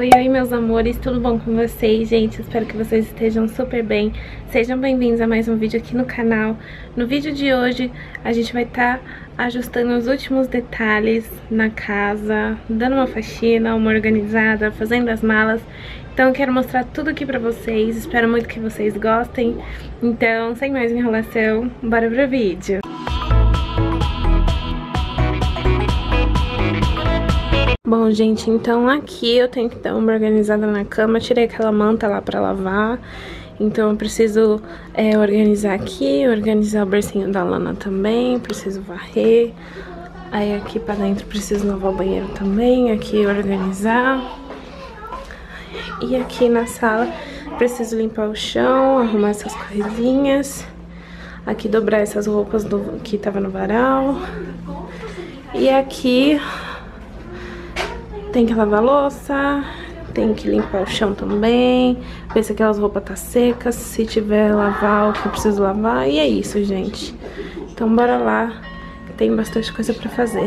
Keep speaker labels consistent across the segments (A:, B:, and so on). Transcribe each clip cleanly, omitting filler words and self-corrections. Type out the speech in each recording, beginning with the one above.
A: Oi, oi, meus amores, tudo bom com vocês, gente? Espero que vocês estejam super bem. Sejam bem-vindos a mais um vídeo aqui no canal. No vídeo de hoje, a gente vai estar ajustando os últimos detalhes na casa, dando uma faxina, uma organizada, fazendo as malas. Então eu quero mostrar tudo aqui pra vocês, espero muito que vocês gostem. Então, sem mais enrolação, bora pro vídeo. Bom, gente, então aqui eu tenho que dar uma organizada na cama. Tirei aquela manta lá pra lavar. Então eu preciso organizar aqui, organizar o bercinho da Lana também. Preciso varrer. Aí aqui pra dentro preciso lavar o banheiro também. Aqui organizar. E aqui na sala preciso limpar o chão, arrumar essas coisinhas. Aqui dobrar essas roupas que tava no varal. E aqui tem que lavar a louça, tem que limpar o chão também, ver se aquelas roupas tá secas, se tiver lavar o que eu preciso lavar. E é isso, gente. Então bora lá, tem bastante coisa pra fazer.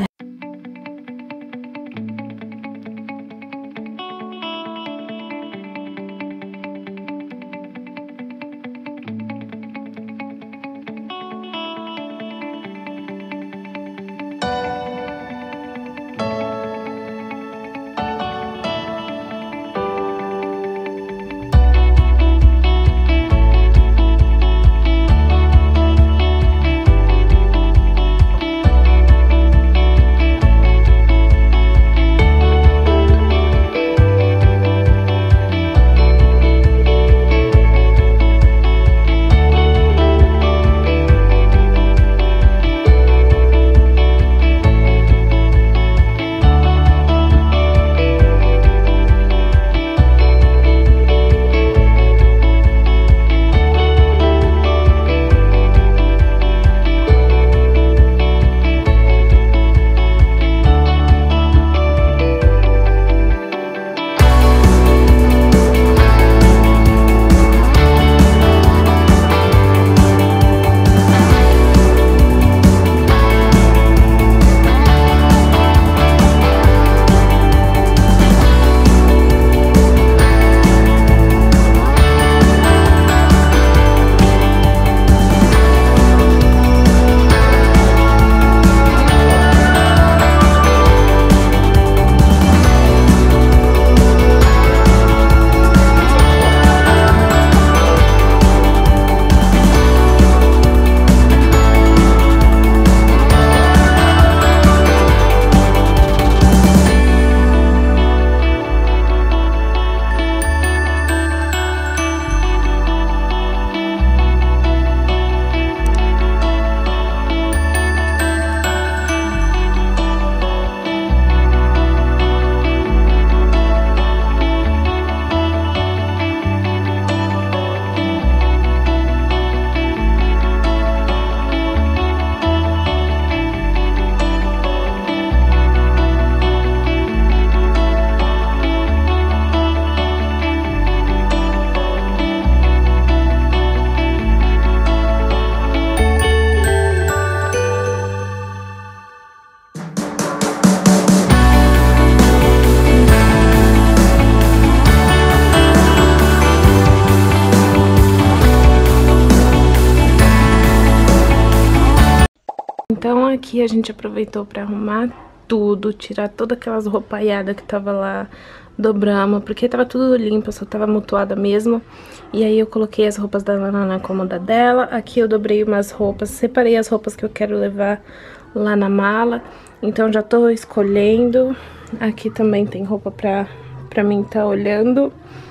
A: Então aqui a gente aproveitou pra arrumar tudo, tirar todas aquelas roupaiadas que tava lá, dobramos, porque tava tudo limpo, só tava amontoada mesmo. E aí eu coloquei as roupas da Lana na cômoda dela. Aqui eu dobrei umas roupas, separei as roupas que eu quero levar lá na mala. Então já tô escolhendo. Aqui também tem roupa pra mim tá olhando.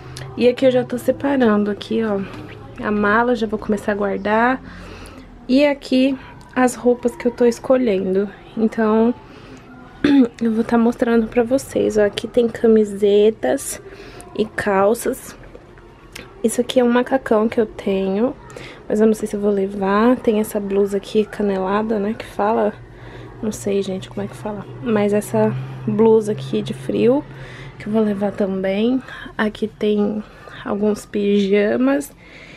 A: E aqui eu já tô separando aqui, ó, a mala, já vou começar a guardar. E aqui as roupas que eu tô escolhendo. Então eu vou estar mostrando pra vocês, ó. Aqui tem camisetas e calças. Isso aqui é um macacão que eu tenho, mas eu não sei se eu vou levar. Tem essa blusa aqui canelada, né, que fala, não sei, gente, como é que fala, mas essa blusa aqui de frio que eu vou levar também. Aqui tem alguns pijamas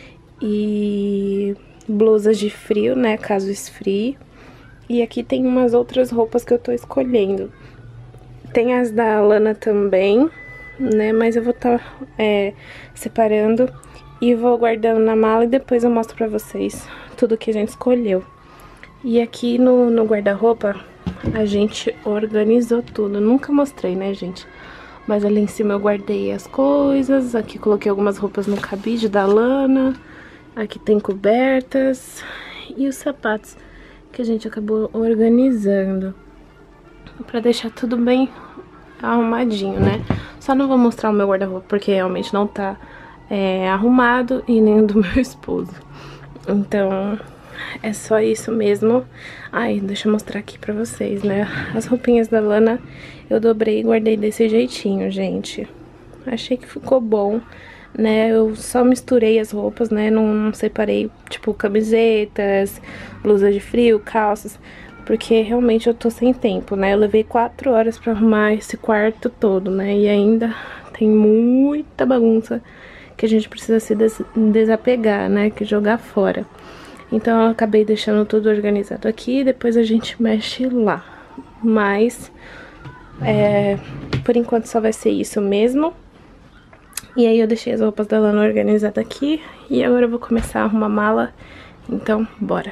A: e blusas de frio, né, caso esfrie. E aqui tem umas outras roupas que eu tô escolhendo. Tem as da Lana também, né? Mas eu vou estar separando e vou guardando na mala e depois eu mostro pra vocês tudo que a gente escolheu. E aqui no guarda-roupa a gente organizou tudo. Nunca mostrei, né, gente? Mas ali em cima eu guardei as coisas. Aqui coloquei algumas roupas no cabide da Lana. Aqui tem cobertas e os sapatos que a gente acabou organizando pra deixar tudo bem arrumadinho, né? Só não vou mostrar o meu guarda-roupa porque realmente não tá arrumado e nem o do meu esposo. Então é só isso mesmo. Ai, deixa eu mostrar aqui pra vocês, né? As roupinhas da Lana eu dobrei e guardei desse jeitinho, gente. Achei que ficou bom, né? Eu só misturei as roupas, né? Não separei, tipo, camisetas, blusa de frio, calças, porque realmente eu tô sem tempo, né? Eu levei 4 horas pra arrumar esse quarto todo, né? E ainda tem muita bagunça que a gente precisa se desapegar, né? Que jogar fora. Então eu acabei deixando tudo organizado aqui e depois a gente mexe lá. Mas, por enquanto só vai ser isso mesmo. E aí eu deixei as roupas da Lana organizadas aqui e agora eu vou começar a arrumar a mala. Então, bora!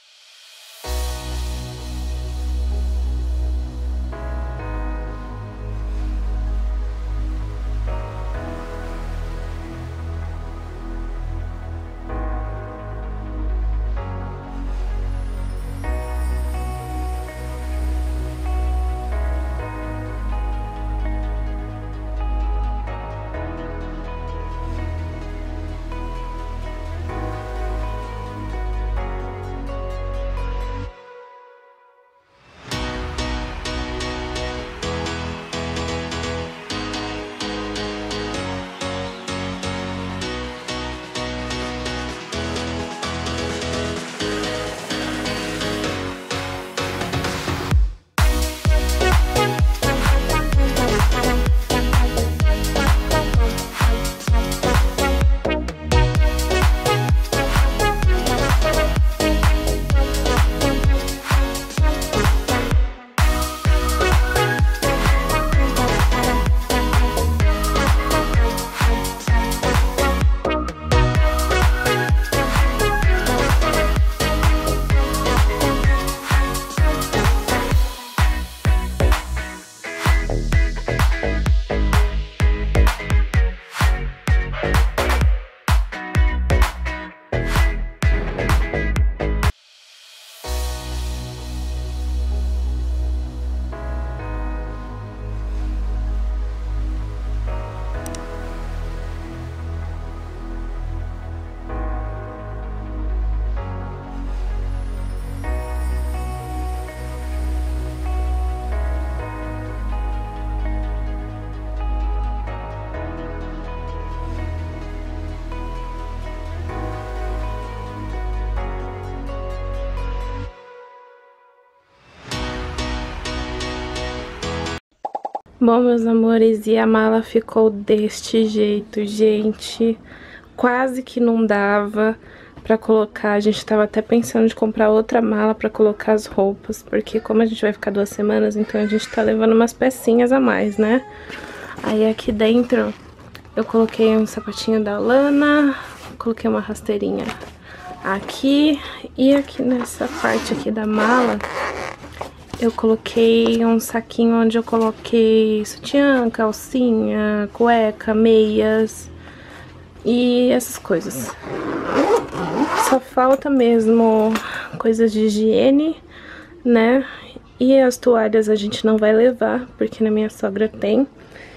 A: Bom, meus amores, e a mala ficou deste jeito, gente. Quase que não dava pra colocar. A gente tava até pensando de comprar outra mala pra colocar as roupas, porque como a gente vai ficar 2 semanas, então a gente tá levando umas pecinhas a mais, né? Aí aqui dentro eu coloquei um sapatinho da Lana, coloquei uma rasteirinha aqui, e aqui nessa parte aqui da mala eu coloquei um saquinho onde eu coloquei sutiã, calcinha, cueca, meias e essas coisas. Só falta mesmo coisas de higiene, né? E as toalhas a gente não vai levar, porque na minha sogra tem.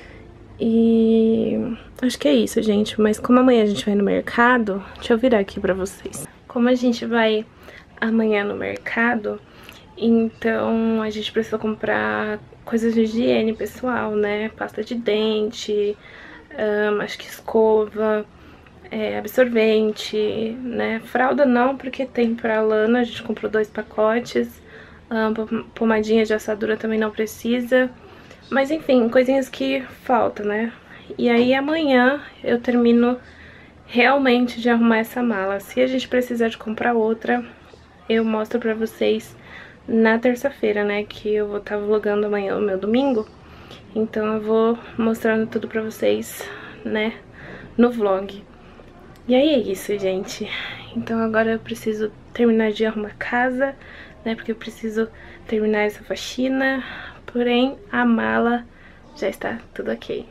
A: E acho que é isso, gente. Mas como amanhã a gente vai no mercado, deixa eu virar aqui pra vocês. Como a gente vai amanhã no mercado, então a gente precisa comprar coisas de higiene pessoal, né? Pasta de dente, acho que escova, absorvente, né? Fralda não, porque tem pra Lana, a gente comprou 2 pacotes. Pomadinha de assadura também não precisa. Mas enfim, coisinhas que faltam, né? E aí amanhã eu termino realmente de arrumar essa mala. Se a gente precisar de comprar outra, eu mostro pra vocês na terça-feira, né? Que eu vou estar vlogando amanhã, o meu domingo. Então eu vou mostrando tudo pra vocês, né, no vlog. E aí é isso, gente. Então agora eu preciso terminar de arrumar a casa, né, porque eu preciso terminar essa faxina. Porém, a mala já está tudo ok.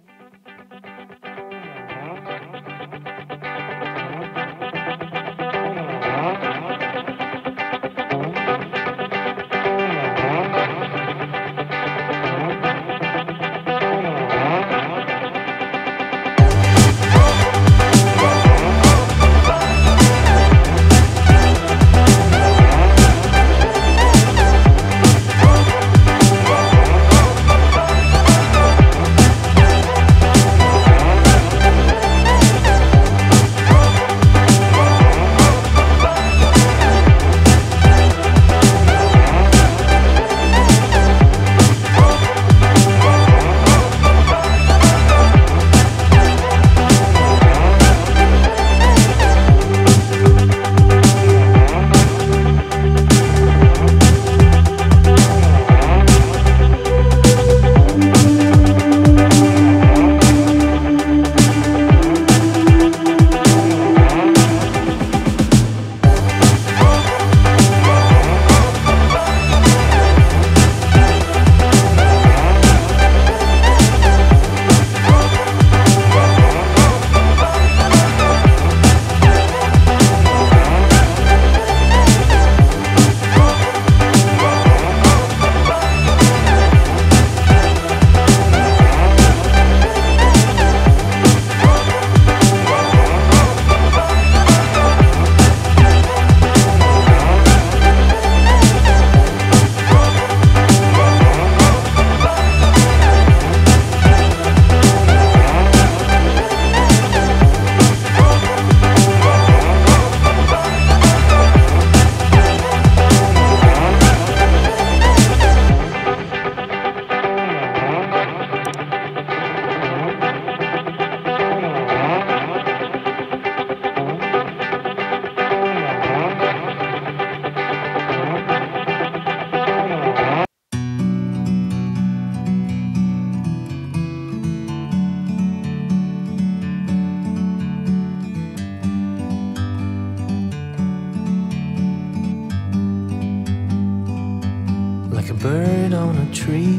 B: Like a bird on a tree,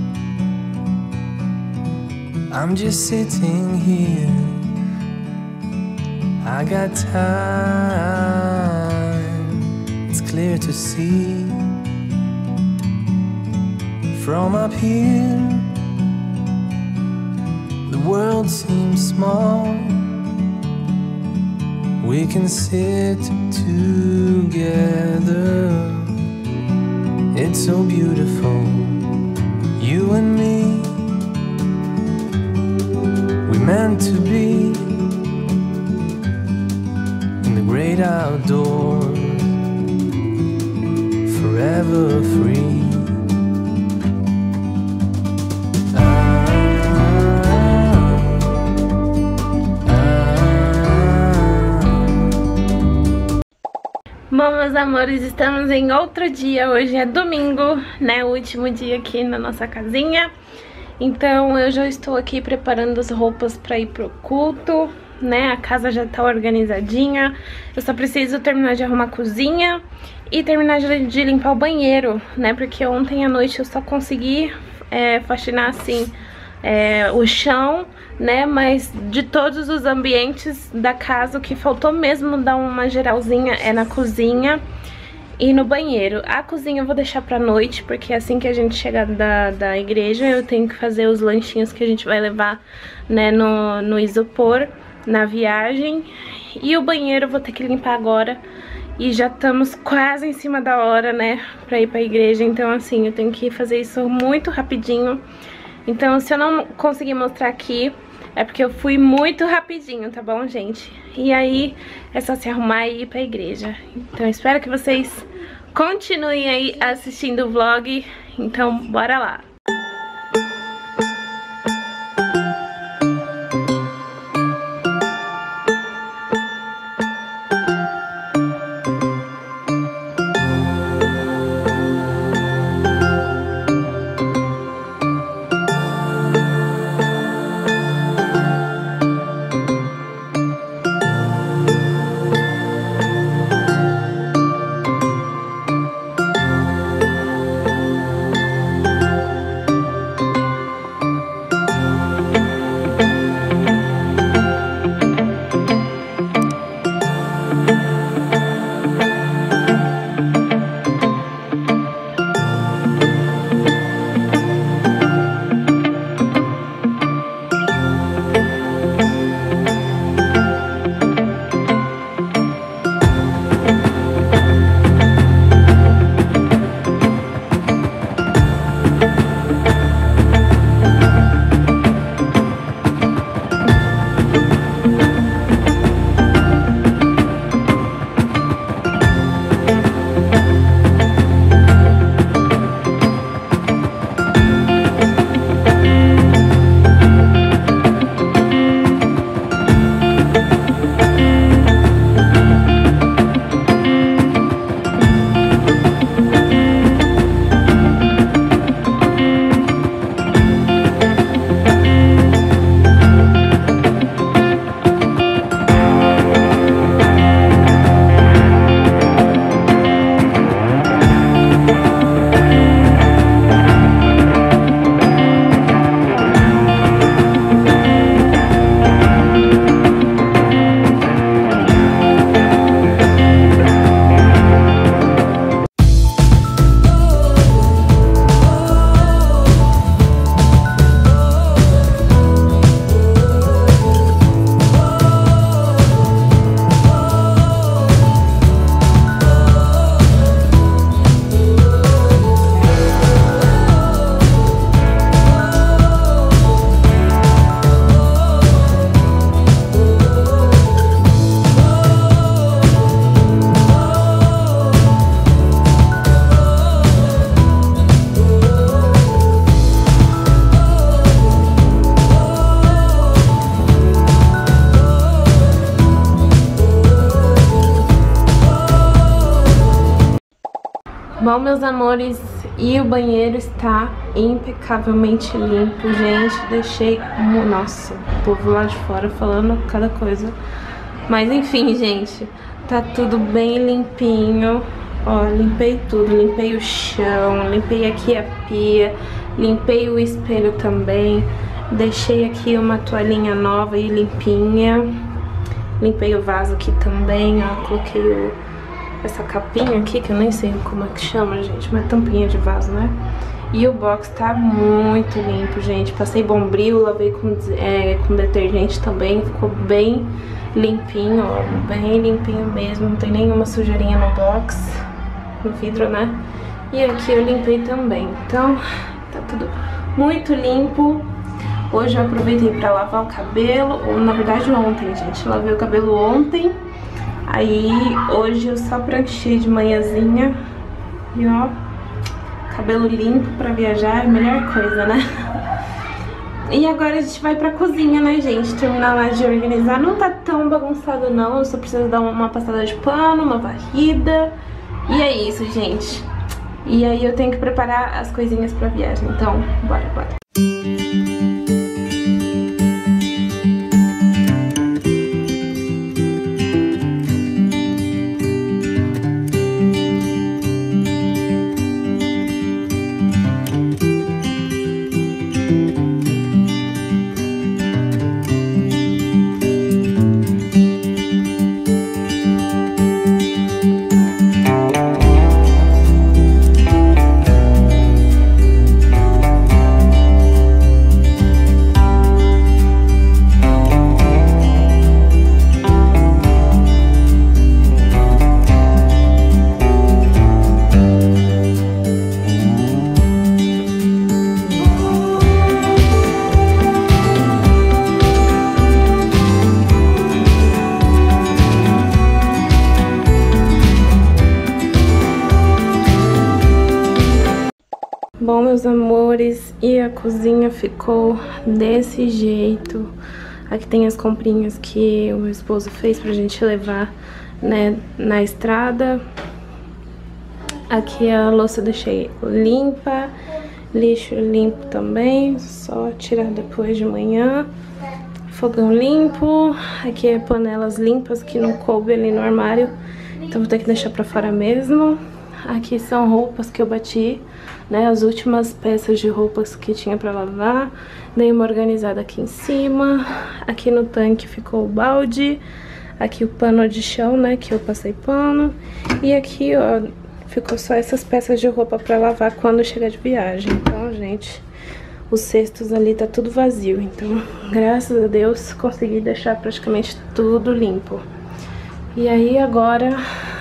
B: I'm just sitting here. I got time, it's clear to see. From up here, the world seems small. We can sit together. It's so beautiful, you and me. We meant to be in the great outdoors, forever free.
A: Bom, meus amores, estamos em outro dia. Hoje é domingo, né? O último dia aqui na nossa casinha. Então eu já estou aqui preparando as roupas para ir pro culto, né? A casa já tá organizadinha. Eu só preciso terminar de arrumar a cozinha e terminar de limpar o banheiro, né? Porque ontem à noite eu só consegui faxinar assim o chão, né? Mas de todos os ambientes da casa, o que faltou mesmo dar uma geralzinha é na cozinha e no banheiro. A cozinha eu vou deixar pra noite, porque assim que a gente chegar da igreja eu tenho que fazer os lanchinhos que a gente vai levar, né, no isopor na viagem. E o banheiro eu vou ter que limpar agora. E já estamos quase em cima da hora, né, pra ir pra igreja. Então assim, eu tenho que fazer isso muito rapidinho. Então se eu não conseguir mostrar aqui, é porque eu fui muito rapidinho, tá bom, gente? E aí é só se arrumar e ir pra igreja. Então espero que vocês continuem aí assistindo o vlog. Então bora lá. Bom, meus amores, e o banheiro está impecavelmente limpo, gente. Deixei... Nossa, o povo lá de fora falando cada coisa. Mas enfim, gente, tá tudo bem limpinho. Ó, limpei tudo, limpei o chão, limpei aqui a pia, limpei o espelho também. Deixei aqui uma toalhinha nova e limpinha. Limpei o vaso aqui também, ó, coloquei essa capinha aqui, que eu nem sei como é que chama, gente, uma tampinha de vaso, né? E o box tá muito limpo, gente. Passei Bombril, lavei com detergente também, ficou bem limpinho, ó, bem limpinho mesmo. Não tem nenhuma sujeirinha no box, no vidro, né? E aqui eu limpei também, então tá tudo muito limpo. Hoje eu aproveitei pra lavar o cabelo, ou na verdade ontem, gente. Lavei o cabelo ontem. Aí hoje eu só pranchei de manhãzinha. E ó, cabelo limpo pra viajar é a melhor coisa, né? E agora a gente vai pra cozinha, né, gente? Terminar lá de organizar. Não tá tão bagunçado não, eu só preciso dar uma passada de pano, uma varrida. E é isso, gente. E aí eu tenho que preparar as coisinhas pra viagem. Então, bora, bora. Bom, meus amores, e a cozinha ficou desse jeito. Aqui tem as comprinhas que o meu esposo fez pra gente levar, né, na estrada. Aqui a louça eu deixei limpa, lixo limpo também, só tirar depois de manhã. Fogão limpo, aqui é panelas limpas que não coube ali no armário, então vou ter que deixar pra fora mesmo. Aqui são roupas que eu bati, né, as últimas peças de roupas que tinha pra lavar. Dei uma organizada aqui em cima. Aqui no tanque ficou o balde. Aqui o pano de chão, né, que eu passei pano. E aqui, ó, ficou só essas peças de roupa pra lavar quando chegar de viagem. Então, gente, os cestos ali tá tudo vazio. Então, graças a Deus, consegui deixar praticamente tudo limpo. E aí, agora...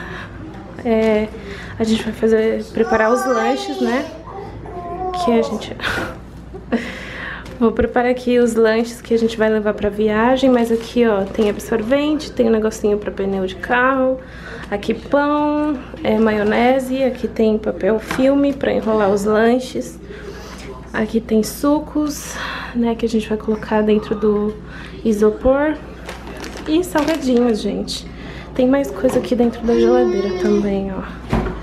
A: a gente vai preparar os lanches, né? Que a gente... Vou preparar aqui os lanches que a gente vai levar pra viagem. Mas aqui, ó, tem absorvente, tem um negocinho pra pneu de carro. Aqui pão, maionese. Aqui tem papel filme pra enrolar os lanches. Aqui tem sucos, né? Que a gente vai colocar dentro do isopor. E salgadinhos, gente. Tem mais coisa aqui dentro da geladeira também, ó.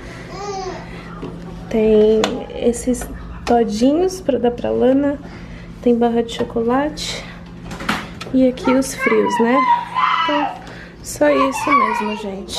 A: Tem esses todinhos pra dar pra Lana. Tem barra de chocolate. E aqui os frios, né? Então, só isso mesmo, gente.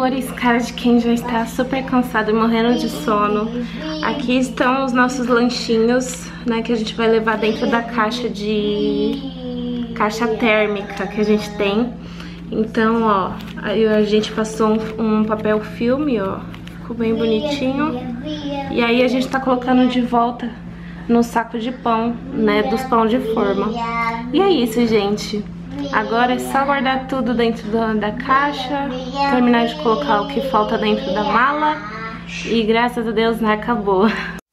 A: amores, cara de quem já está super cansado e morrendo de sono. Aqui estão os nossos lanchinhos, né, que a gente vai levar dentro da caixa térmica que a gente tem. Então, ó, aí a gente passou um papel filme, ó, ficou bem bonitinho. E aí a gente tá colocando de volta no saco de pão, né, dos pão de forma. E é isso, gente. Agora é só guardar tudo dentro da caixa, terminar de colocar o que falta dentro da mala e graças a Deus, né, acabou.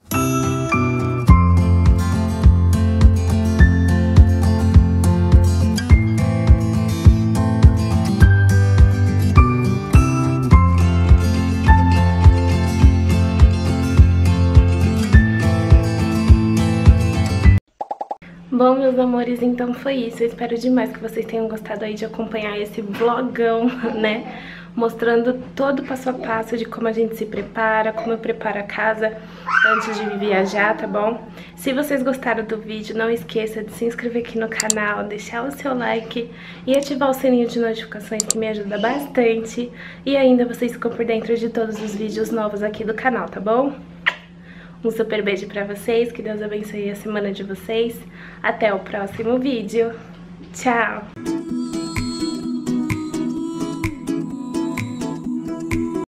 A: Bom, meus amores, então foi isso. Eu espero demais que vocês tenham gostado aí de acompanhar esse vlogão, né? Mostrando todo o passo a passo de como a gente se prepara, como eu preparo a casa antes de viajar, tá bom? Se vocês gostaram do vídeo, não esqueça de se inscrever aqui no canal, deixar o seu like e ativar o sininho de notificações que me ajuda bastante. E ainda vocês ficam por dentro de todos os vídeos novos aqui do canal, tá bom? Um super beijo pra vocês, que Deus abençoe a semana de vocês. Até o próximo vídeo. Tchau!